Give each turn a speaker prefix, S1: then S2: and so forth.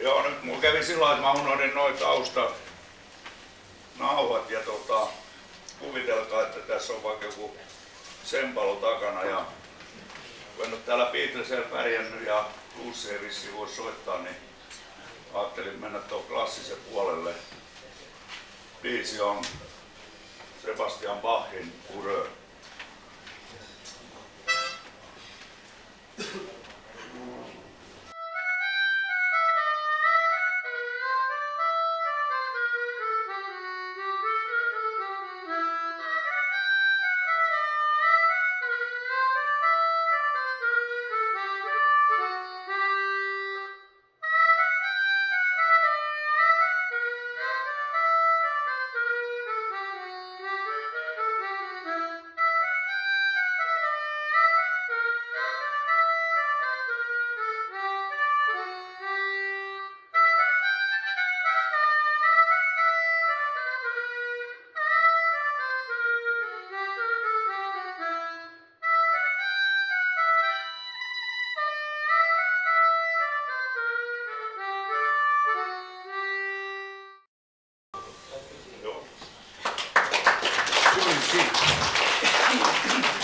S1: Joo, nyt mulla kävi sillä lailla, että mä unohdin noin taustanauhat ja kuvitelkaa, että tässä on vaikka joku sempalo takana ja kun en ole täällä Beatlesilla pärjännyt ja bluesia vissiin voisi soittaa, niin ajattelin mennä tuon klassisen puolelle. Biisi on Sebastian Bachin Bourree. Joo.